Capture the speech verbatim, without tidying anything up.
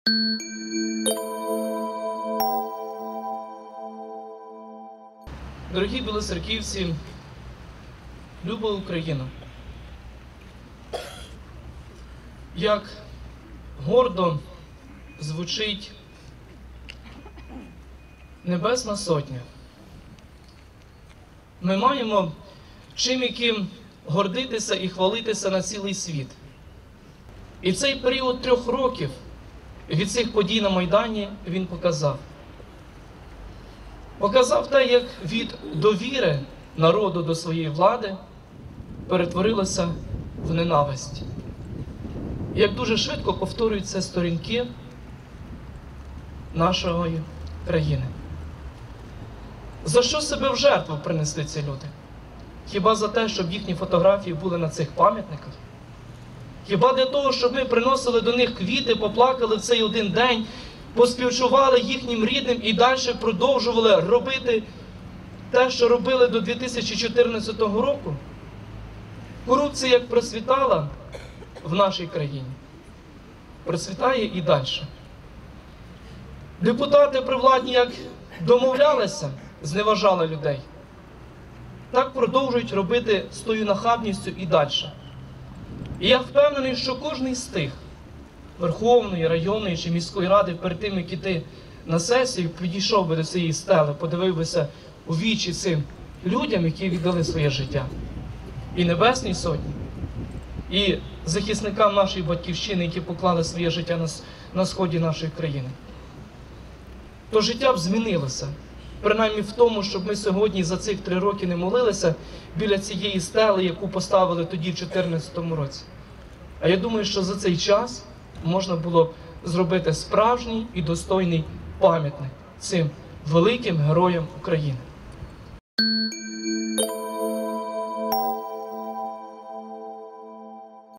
Дорогі білоцерківці, люба Україна! Як гордо звучить Небесна Сотня. Ми маємо чим яким гордитися і хвалитися на цілий світ. І цей період трьох років від цих подій на Майдані він показав. Показав те, як від довіри народу до своєї влади перетворилося в ненависть. Як дуже швидко повторюються сторінки нашої країни. За що себе в жертву принесли ці люди? Хіба за те, щоб їхні фотографії були на цих пам'ятниках? Хіба для того, щоб ми приносили до них квіти, поплакали в цей один день, поспівчували їхнім рідним і далі продовжували робити те, що робили до дві тисячі чотирнадцятого року? Корупція як процвітала в нашій країні, процвітає і далі. Депутати привладні як домовлялися, зневажали людей, так продовжують робити з тою нахабністю і далі. І я впевнений, що кожен з тих Верховної, районної чи міської ради перед тим, як іти на сесію, підійшов би до цієї стели, подивився у вічі цим людям, які віддали своє життя. І Небесній Сотні, і захисникам нашої батьківщини, які поклали своє життя на, на сході нашої країни. То життя б змінилося. Принаймні в тому, щоб ми сьогодні за цих три роки не молилися біля цієї стели, яку поставили тоді в дві тисячі чотирнадцятому році. А я думаю, що за цей час можна було б зробити справжній і достойний пам'ятник цим великим героям України.